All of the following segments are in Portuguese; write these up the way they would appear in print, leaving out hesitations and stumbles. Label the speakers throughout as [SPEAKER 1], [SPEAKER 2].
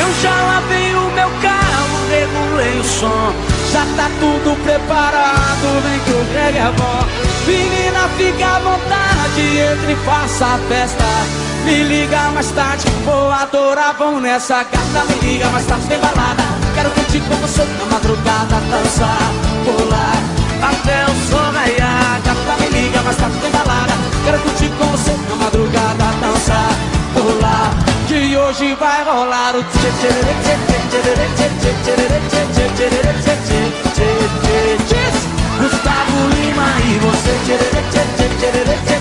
[SPEAKER 1] Eu já lavei o meu carro, regulei o som, já tá tudo preparado, vem que o reggae é bom. Menina, fica à vontade, entre e faça a festa. Me liga mais tarde, vou adorar, vão nessa gata. Me liga mais tarde, tem balada. Quero curtir com você na madrugada, dançar, pular até o sol raiar. Gata, me liga mais tarde, tem balada. Quero curtir com você na madrugada, dançar, pular, que hoje vai rolar o tchê tchê tchê tchê tchê tchê tchê tchê tchê. Gustavo Lima e você tchê tchê tchê tchê tchê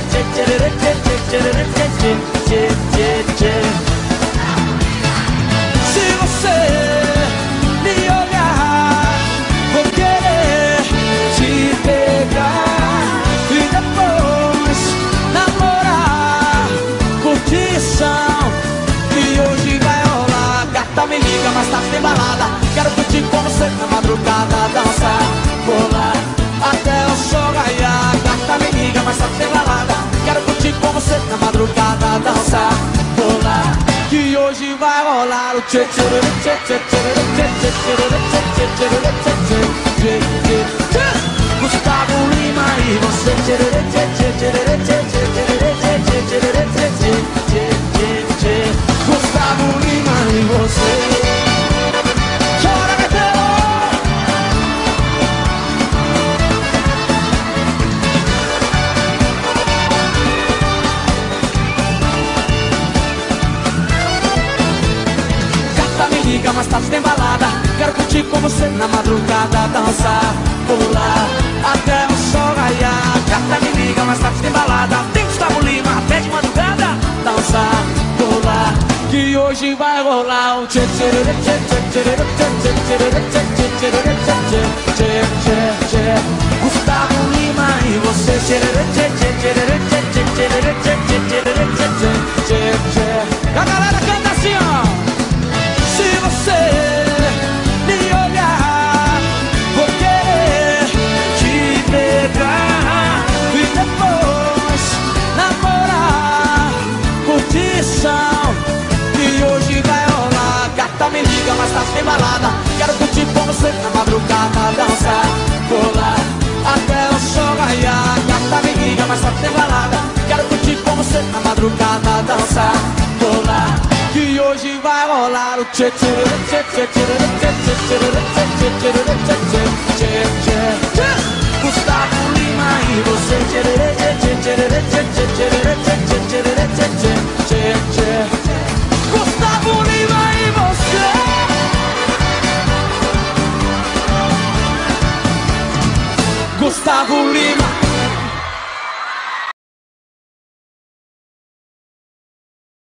[SPEAKER 1] tchê tchê tchê tchê. Se você me olhar, vou querer te pegar e depois namorar, curtição, que hoje vai rolar. Gata, me liga, mais tarde tem balada. Quero curtir com você na madrugada, dançar, pular até o sol raiar. Gata, me liga, mais tarde tem balada. Quero curtir com você na madrugada, dançar, pular, que hoje vai rolar o tchê tchê tchê tchê tchê tchê tchê tchê tchê. Gustavo Lima e você tchê tchê tchê tchê tchê tchê tchê tchê tchê. Gustavo Lima e você. Chora, Betelo! Liga, mais tarde tem balada. Quero curtir com você na madrugada, dançar, pular até o sol raiar. Gata, me liga, mais tarde tem balada. Tem Gustavo Lima até de madrugada, dançar, pular, que hoje vai rolar o tchê tchê tchê tchê tchê tchê tchê tchê tchê. Gustavo Lima e você tchê tchê tchê tchê tchê tchê tchê tchê. A galera canta assim, ó. Se você me olhar, vou querer te pegar e depois namorar, curtição, que hoje vai rolar. Gata, me liga, mais tarde tem balada. Quero curtir com você na madrugada, dançar, pular até o sol raiar. Gata, me liga, mais tarde tem balada. Quero curtir com você na madrugada, dançar, pular, que hoje vai rolar o tchê tchê tchê tchê tchê tchê tchê tchê. Gustavo Lima e você tchê tchê tchê tchê tchê tchê. Gustavo Lima e você. Gustavo Lima.